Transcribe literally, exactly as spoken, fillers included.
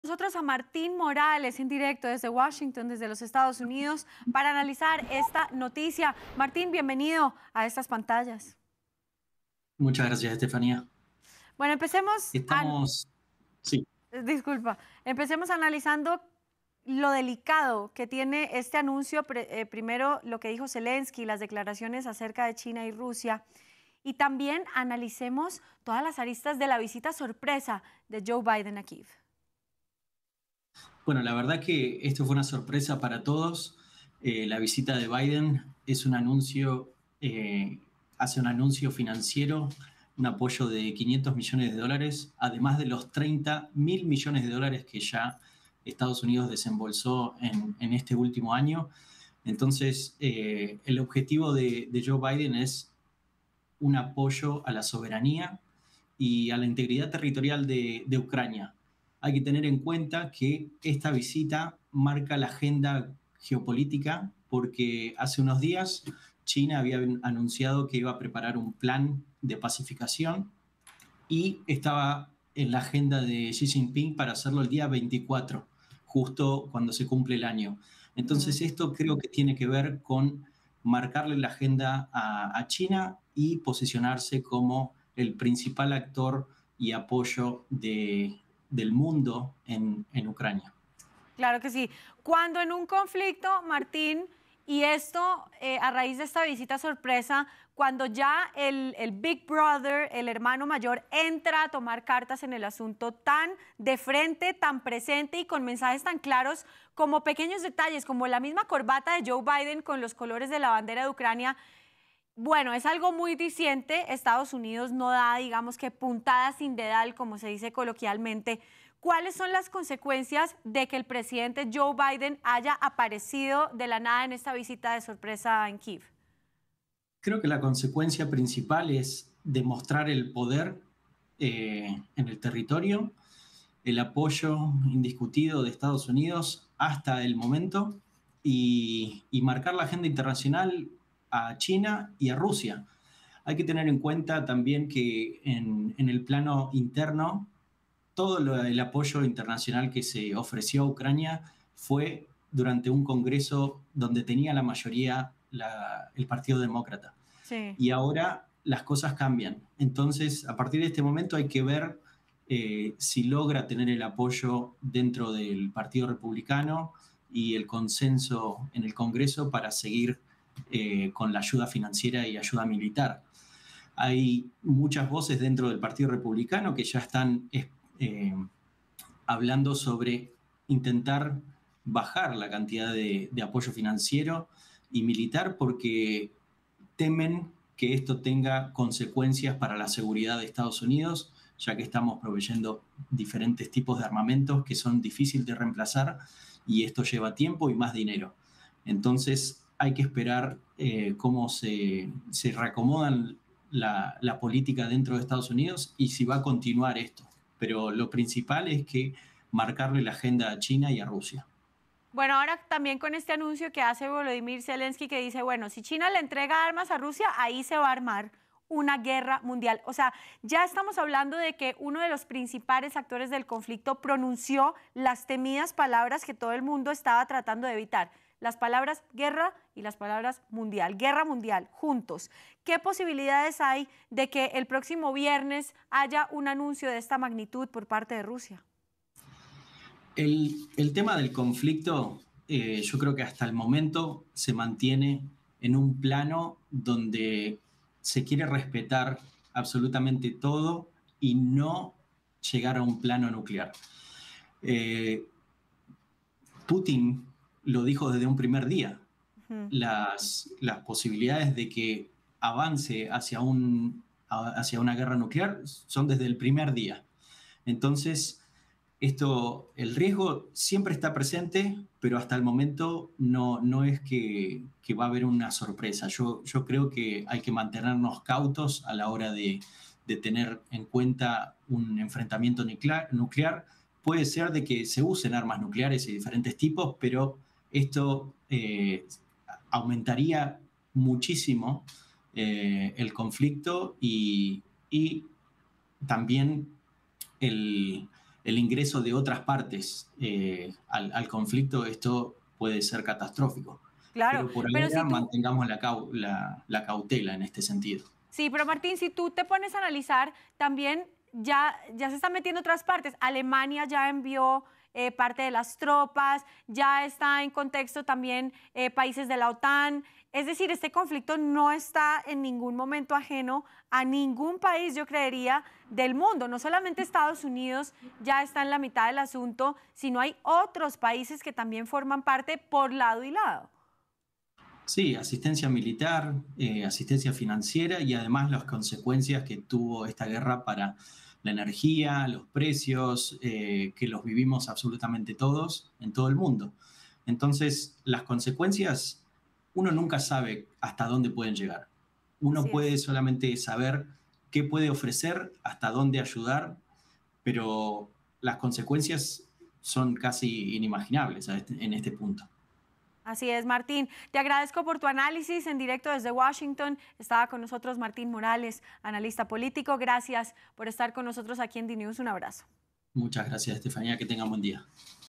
Nosotros a Martín Morales en directo desde Washington, desde los Estados Unidos, para analizar esta noticia. Martín, bienvenido a estas pantallas. Muchas gracias, Estefanía. Bueno, empecemos, an- Estamos, sí, disculpa, empecemos analizando lo delicado que tiene este anuncio. Pre- eh, primero, lo que dijo Zelensky, las declaraciones acerca de China y Rusia. Y también analicemos todas las aristas de la visita sorpresa de Joe Biden a Kiev. bueno, la verdad que esto fue una sorpresa para todos. Eh, la visita de Biden es un anuncio, eh, hace un anuncio financiero, un apoyo de quinientos millones de dólares, además de los treinta mil millones de dólares que ya Estados Unidos desembolsó en, en este último año. Entonces, eh, el objetivo de, de Joe Biden es un apoyo a la soberanía y a la integridad territorial de, de Ucrania. Hay que tener en cuenta que esta visita marca la agenda geopolítica porque hace unos días China había anunciado que iba a preparar un plan de pacificación y estaba en la agenda de Xi Jinping para hacerlo el día veinticuatro, justo cuando se cumple el año. Ujú. Entonces esto creo que tiene que ver con marcarle la agenda a, a China y posicionarse como el principal actor y apoyo de, del mundo en, en Ucrania. Claro que sí. Cuando en un conflicto, Martín, y esto eh, a raíz de esta visita sorpresa, cuando ya el, el Big Brother, el hermano mayor, entra a tomar cartas en el asunto tan de frente, tan presente y con mensajes tan claros como pequeños detalles, como la misma corbata de Joe Biden con los colores de la bandera de Ucrania. Bueno, es algo muy diciente. Estados Unidos no da, digamos que puntada sin dedal, como se dice coloquialmente. ¿Cuáles son las consecuencias de que el presidente Joe Biden haya aparecido de la nada en esta visita de sorpresa en Kiev? Creo que la consecuencia principal es demostrar el poder eh, en el territorio, el apoyo indiscutido de Estados Unidos hasta el momento y, y marcar la agenda internacional a China y a Rusia. Hay que tener en cuenta también que en, en el plano interno, todo lo, el apoyo internacional que se ofreció a Ucrania fue durante un congreso donde tenía la mayoría la, el Partido Demócrata. Sí. Y ahora las cosas cambian. Entonces, a partir de este momento hay que ver eh, si logra tener el apoyo dentro del Partido Republicano y el consenso en el Congreso para seguir eh, con la ayuda financiera y ayuda militar. Hay muchas voces dentro del Partido Republicano que ya están eh, hablando sobre intentar bajar la cantidad de, de apoyo financiero y militar porque temen que esto tenga consecuencias para la seguridad de Estados Unidos, ya que estamos proveyendo diferentes tipos de armamentos que son difíciles de reemplazar y esto lleva tiempo y más dinero. Entonces hay que esperar eh, cómo se, se reacomodan la, la política dentro de Estados Unidos y si va a continuar esto. Pero lo principal es que marcarle la agenda a China y a Rusia. Bueno, ahora también con este anuncio que hace Volodymyr Zelensky que dice, bueno, si China le entrega armas a Rusia, ahí se va a armar una guerra mundial. O sea, ya estamos hablando de que uno de los principales actores del conflicto pronunció las temidas palabras que todo el mundo estaba tratando de evitar. Las palabras guerra y las palabras mundial, guerra mundial, juntos. ¿Qué posibilidades hay de que el próximo viernes haya un anuncio de esta magnitud por parte de Rusia? El, el tema del conflicto, eh, yo creo que hasta el momento se mantiene en un plano donde se quiere respetar absolutamente todo y no llegar a un plano nuclear. Eh, Putin lo dijo desde un primer día. Ujú. Las, las posibilidades de que avance hacia, un, hacia una guerra nuclear son desde el primer día. Entonces, esto, el riesgo siempre está presente, pero hasta el momento no, no es que, que va a haber una sorpresa. Yo, yo creo que hay que mantenernos cautos a la hora de, de tener en cuenta un enfrentamiento nuclear, nuclear. Puede ser de que se usen armas nucleares de diferentes tipos, pero esto eh, aumentaría muchísimo eh, el conflicto y, y también el, el ingreso de otras partes eh, al, al conflicto, esto puede ser catastrófico. Claro, Pero por pero ahora si tú, mantengamos la, cau- la, la cautela en este sentido. sí, pero Martín, si tú te pones a analizar, también ya, ya se están metiendo otras partes. Alemania ya envió eh, parte de las tropas, ya está en contexto también eh, países de la OTAN. Es decir, este conflicto no está en ningún momento ajeno a ningún país, yo creería, del mundo. No solamente Estados Unidos ya está en la mitad del asunto, sino hay otros países que también forman parte por lado y lado. Sí, asistencia militar, eh, asistencia financiera y además las consecuencias que tuvo esta guerra para la energía, los precios, eh, que los vivimos absolutamente todos en todo el mundo. Entonces, las consecuencias, uno nunca sabe hasta dónde pueden llegar. Uno Así puede es. solamente saber qué puede ofrecer, hasta dónde ayudar, pero las consecuencias son casi inimaginables a este- en este punto. Así es, Martín. Te agradezco por tu análisis en directo desde Washington. Estaba con nosotros Martín Morales, analista político. Gracias por estar con nosotros aquí en D-News. Un abrazo. Muchas gracias, Estefanía. Que tengan buen día.